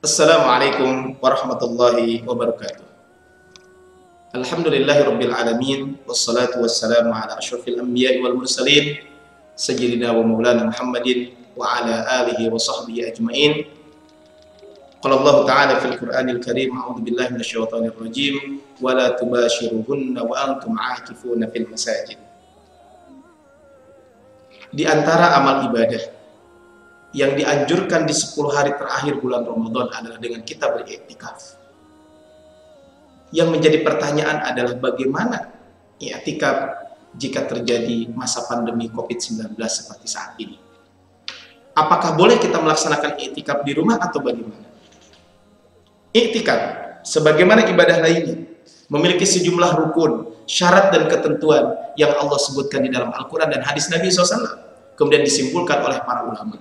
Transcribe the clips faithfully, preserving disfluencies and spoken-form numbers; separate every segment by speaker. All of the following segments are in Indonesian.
Speaker 1: Assalamualaikum warahmatullahi wabarakatuh. Alhamdulillahi rabbil alamin, wassalatu wassalamu ala asyrafil anbiya'i wal mursalin, sayyidina wa maulana Muhammadin wa ala alihi wa sahbihi ajma'in. Qala Allah ta'ala fil Qur'anil Karim, a'udzu billahi minasyaitonir rajim, wa la tubashiruhunna wa antum 'akifuna fil masajid. Di antara amal ibadah yang dianjurkan di sepuluh hari terakhir bulan Ramadan adalah dengan kita beriktikaf. Yang menjadi pertanyaan adalah bagaimana iktikaf jika terjadi masa pandemi covid sembilan belas seperti saat ini? Apakah boleh kita melaksanakan iktikaf di rumah atau bagaimana? Iktikaf, sebagaimana ibadah lainnya, memiliki sejumlah rukun, syarat dan ketentuan yang Allah sebutkan di dalam Al-Quran dan hadis Nabi shallallahu alaihi wasallam, kemudian disimpulkan oleh para ulama.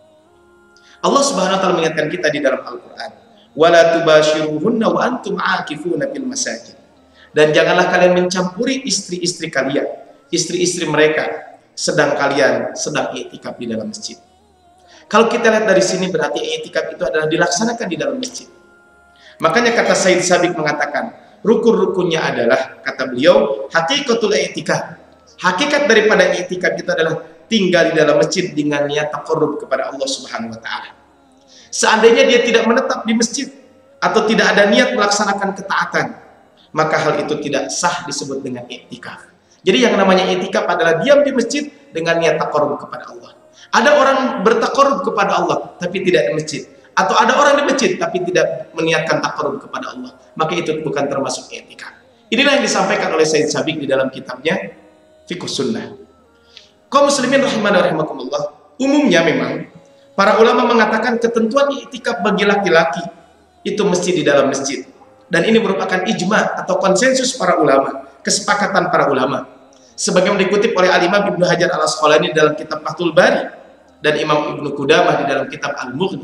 Speaker 1: Allah Subhanahu wa taala mengingatkan kita di dalam Al-Qur'an, "Wala tubashiruhunna wa antum 'akifuna fil masajid." Dan janganlah kalian mencampuri istri-istri kalian, istri-istri mereka sedang kalian sedang i'tikaf di dalam masjid. Kalau kita lihat dari sini berarti i'tikaf itu adalah dilaksanakan di dalam masjid. Makanya kata Said Sabiq mengatakan, rukun-rukunnya adalah, kata beliau, hakikatul i'tikaf. Hakikat daripada i'tikaf itu adalah tinggal di dalam masjid dengan niat taqarrub kepada Allah Subhanahu wa taala. Seandainya dia tidak menetap di masjid atau tidak ada niat melaksanakan ketaatan, maka hal itu tidak sah disebut dengan i'tikaf. Jadi yang namanya i'tikaf adalah diam di masjid dengan niat taqarrub kepada Allah. Ada orang bertaqarrub kepada Allah tapi tidak di masjid, atau ada orang di masjid tapi tidak meniatkan taqarrub kepada Allah, maka itu bukan termasuk i'tikaf. Inilah yang disampaikan oleh Said Sabiq di dalam kitabnya Fiqh Sunnah. Kaum muslimin rahimani wa rahimakumullah, umumnya memang para ulama mengatakan ketentuan i'tikaf bagi laki-laki itu mesti di dalam masjid. Dan ini merupakan ijma atau konsensus para ulama, kesepakatan para ulama. Sebagaimana dikutip oleh Al-Imam Ibnu Hajar Al-Asqalani dalam kitab Fathul Bari dan Imam Ibnu Qudamah di dalam kitab Al-Mughni.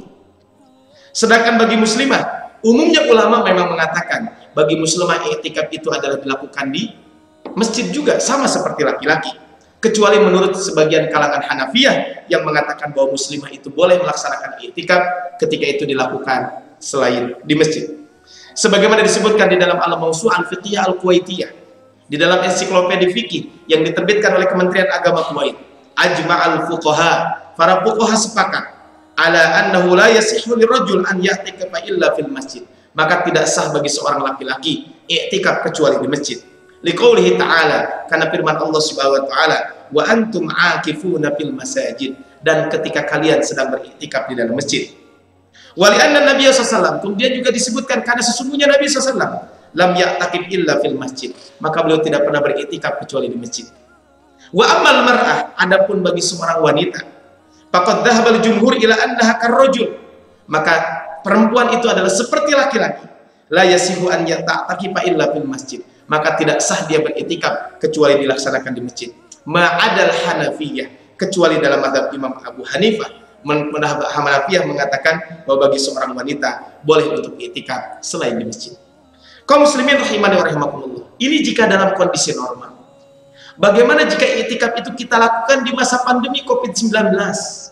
Speaker 1: Sedangkan bagi muslimah, umumnya ulama memang mengatakan bagi muslimah i'tikaf itu adalah dilakukan di masjid juga, sama seperti laki-laki. Kecuali menurut sebagian kalangan Hanafiyah yang mengatakan bahwa muslimah itu boleh melaksanakan i'tikaf ketika itu dilakukan selain di masjid. Sebagaimana disebutkan di dalam Al-Mawsu'ah Al-Fiqhiyah Al-Kuwaitiyah, di dalam ensiklopedia fikih yang diterbitkan oleh Kementerian Agama Kuwait, ajma'al fuqaha, para fuqaha sepakat ala annahu la yasihhu lirajul an ya'tikafa illa fil masjid. Maka tidak sah bagi seorang laki-laki i'tikaf kecuali di masjid. Liqaulihi ta'ala, karena firman Allah Subhanahu wa taala, wa antum 'akifuna fil masajid, dan ketika kalian sedang beriktikaf di dalam masjid. Wa li anna Nabi sallallahu alaihi wasallam, kemudian juga disebutkan karena sesungguhnya Nabi sallallahu alaihi wasallam lam ya'takif illa fil masjid, maka beliau tidak pernah beriktikaf kecuali di masjid. Wa ammal mar'ah, adapun bagi seorang wanita, faqad dhahabal jumhur ila annaha karrajul, maka perempuan itu adalah seperti laki-laki, la yasihu an ya'takifa illa fil masjid, maka tidak sah dia beriktikaf kecuali dilaksanakan di masjid. Ma'adal Hanafiyah, kecuali dalam mazhab Imam Abu Hanifah. Mazhab Hanafiyah mengatakan bahwa bagi seorang wanita boleh untuk iktikaf selain di masjid. Kaum muslimin rahimani wa rahimakumullah, ini jika dalam kondisi normal. Bagaimana jika iktikaf itu kita lakukan di masa pandemi covid sembilan belas?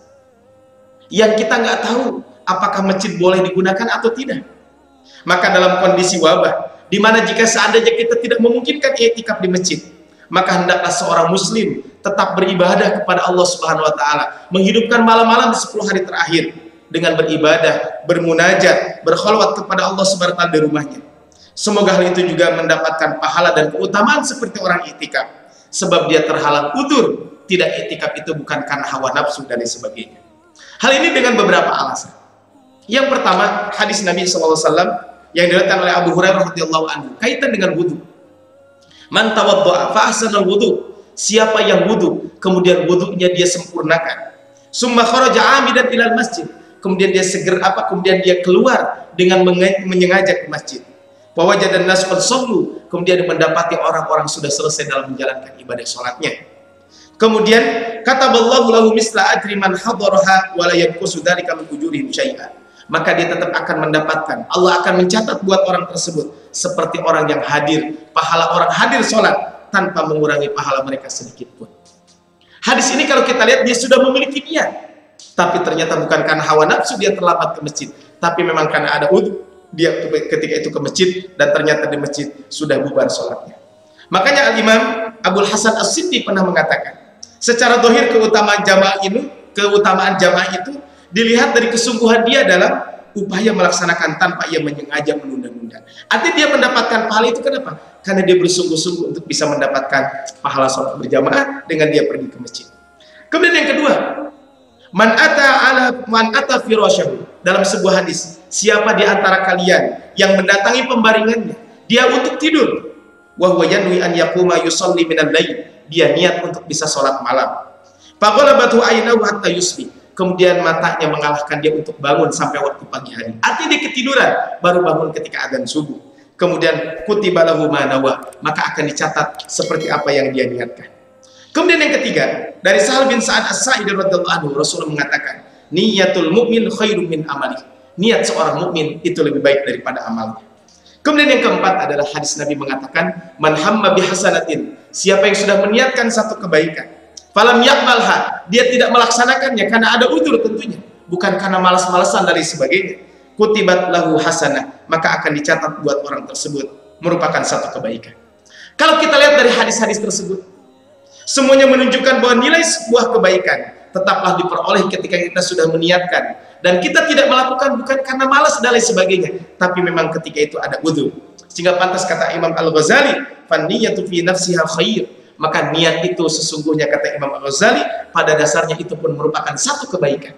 Speaker 1: Yang kita nggak tahu apakah masjid boleh digunakan atau tidak. Maka dalam kondisi wabah, di mana jika seandainya kita tidak memungkinkan i'tikaf di masjid, maka hendaklah seorang muslim tetap beribadah kepada Allah Subhanahu wa taala, menghidupkan malam-malam di sepuluh hari terakhir dengan beribadah, bermunajat, berkholwat kepada Allah Subhanahu wa taala di rumahnya. Semoga hal itu juga mendapatkan pahala dan keutamaan seperti orang i'tikaf, sebab dia terhalang udzur, tidak i'tikaf itu bukan karena hawa nafsu dan lain sebagainya. Hal ini dengan beberapa alasan. Yang pertama, hadis Nabi sallallahu alaihi wasallam yang diriwayatkan oleh Abu Hurairah radhiyallahu anhu kaitan dengan wudu. Man tawaddaa fa ahsanal wudu, siapa yang wudu kemudian wudunya dia sempurnakan, summa kharaja 'amidan ilal masjid, kemudian dia seger apa kemudian dia keluar dengan menyengaja ke masjid, fa wajadan nas qad shallu, kemudian dia mendapati orang-orang sudah selesai dalam menjalankan ibadah salatnya, kemudian kataballahu lahu misla ajri man hadaraha wa la yanqusu dzalika min ujurihim syai'an, maka dia tetap akan mendapatkan, Allah akan mencatat buat orang tersebut seperti orang yang hadir, pahala orang hadir sholat tanpa mengurangi pahala mereka sedikit pun. Hadis ini kalau kita lihat dia sudah memiliki niat, tapi ternyata bukan karena hawa nafsu dia terlambat ke masjid, tapi memang karena ada udhu, dia ketika itu ke masjid dan ternyata di masjid sudah bubar sholatnya. Makanya Al-Imam Abul Hasan As-Siddi pernah mengatakan, secara zahir keutamaan jamaah ini, keutamaan jamaah itu dilihat dari kesungguhan dia dalam upaya melaksanakan tanpa ia menyengaja menunda-nunda. Artinya dia mendapatkan pahala itu kenapa? Karena dia bersungguh-sungguh untuk bisa mendapatkan pahala sholat berjamaah dengan dia pergi ke masjid. Kemudian yang kedua, man ata ala man ata firasyahu, dalam sebuah hadis, siapa di antara kalian yang mendatangi pembaringannya dia untuk tidur, wa huwa yanwi an yaquma yusalli minal lail, dia niat untuk bisa sholat malam, faghalabatu aynahu hatta yusbih, kemudian matanya mengalahkan dia untuk bangun sampai waktu pagi hari, artinya dia ketiduran baru bangun ketika adzan subuh, kemudian kutiba lahu ma nawa, maka akan dicatat seperti apa yang dia niatkan. Kemudian yang ketiga, dari Sahal bin Sa'ad As-Sa'idi radhiyallahu anhu, Rasulullah mengatakan, niyatul mu'min khairum min amali. Niat seorang mukmin itu lebih baik daripada amalnya. Kemudian yang keempat adalah hadis Nabi mengatakan, man hamma bihasanatin, siapa yang sudah meniatkan satu kebaikan, falam yaqbalha, dia tidak melaksanakannya karena ada udzur tentunya, bukan karena malas-malasan dan sebagainya, kutibat lahu hasanah, maka akan dicatat buat orang tersebut merupakan satu kebaikan. Kalau kita lihat dari hadis-hadis tersebut, semuanya menunjukkan bahwa nilai sebuah kebaikan tetaplah diperoleh ketika kita sudah meniatkan, dan kita tidak melakukan bukan karena malas dan lain sebagainya, tapi memang ketika itu ada udzur. Sehingga pantas kata Imam Al-Ghazali, "Fanniyatu fi nafsiha khair." Maka niat itu sesungguhnya kata Imam Al-Ghazali pada dasarnya itu pun merupakan satu kebaikan.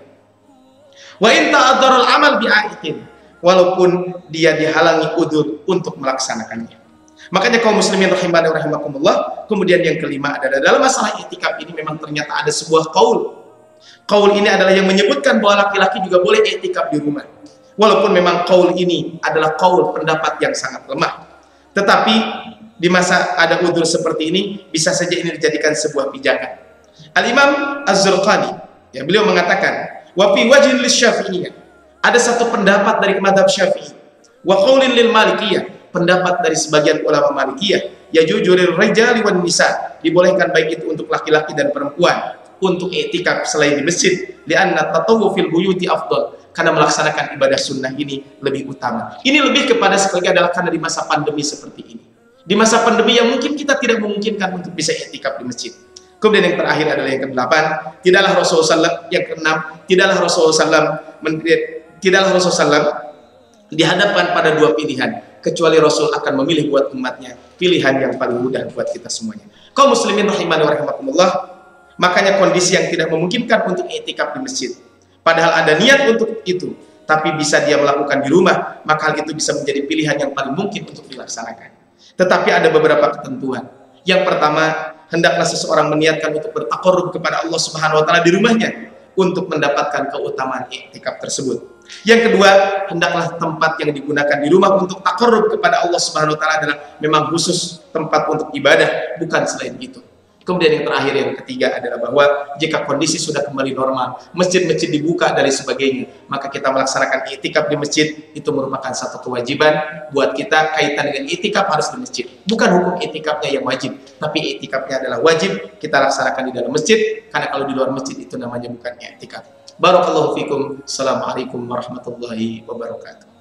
Speaker 1: Wa in ta'addaral amal bi'aitin, walaupun dia dihalangi udzur untuk melaksanakannya. Makanya kaum muslimin rahimani wa rahimakumullah, kemudian yang kelima adalah dalam masalah i'tikaf ini memang ternyata ada sebuah qaul. Qaul ini adalah yang menyebutkan bahwa laki-laki juga boleh i'tikaf di rumah. Walaupun memang qaul ini adalah qaul pendapat yang sangat lemah. Tetapi di masa ada udzur seperti ini bisa saja ini dijadikan sebuah pijakan. Al-Imam Az-Zurqani, ya, beliau mengatakan, wa fi wajhin lisy-Syafi'iyyah, ada satu pendapat dari mazhab Syafi'i, wa qaulin lil Malikiyah, pendapat dari sebagian ulama Malikiyah, ya jujuril rijali wan nisa, dibolehkan baik itu untuk laki-laki dan perempuan untuk i'tikaf selain di masjid, li'anna tatawwu fil buyuti afdal, karena melaksanakan ibadah sunnah ini lebih utama. Ini lebih kepada sekali adalah karena di masa pandemi seperti ini, di masa pandemi yang mungkin kita tidak memungkinkan untuk bisa i'tikaf di masjid. Kemudian yang terakhir adalah yang kedelapan, tidaklah Rasulullah sallallahu alaihi wasallam, yang keenam, tidaklah Rasulullah sallallahu alaihi wasallam tidaklah Rasulullah sallallahu alaihi wasallam dihadapkan pada dua pilihan, kecuali Rasul akan memilih buat umatnya pilihan yang paling mudah buat kita semuanya. Kaum muslimin rahimani wa rahimakumullah, makanya kondisi yang tidak memungkinkan untuk i'tikaf di masjid, padahal ada niat untuk itu, tapi bisa dia melakukan di rumah, maka hal itu bisa menjadi pilihan yang paling mungkin untuk dilaksanakan. Tetapi ada beberapa ketentuan. Yang pertama, hendaklah seseorang meniatkan untuk bertaqarrub kepada Allah Subhanahu wa taala di rumahnya untuk mendapatkan keutamaan i'tikaf tersebut. Yang kedua, hendaklah tempat yang digunakan di rumah untuk taqarrub kepada Allah Subhanahu wa taala adalah memang khusus tempat untuk ibadah, bukan selain itu. Kemudian yang terakhir, yang ketiga adalah bahwa jika kondisi sudah kembali normal, masjid-masjid dibuka dan sebagainya, maka kita melaksanakan i'tikaf di masjid itu merupakan satu kewajiban buat kita. Kaitan dengan i'tikaf harus di masjid, bukan hukum i'tikafnya yang wajib, tapi i'tikafnya adalah wajib kita laksanakan di dalam masjid, karena kalau di luar masjid itu namanya bukan i'tikaf. Barakallahu fikum. Assalamualaikum warahmatullahi wabarakatuh.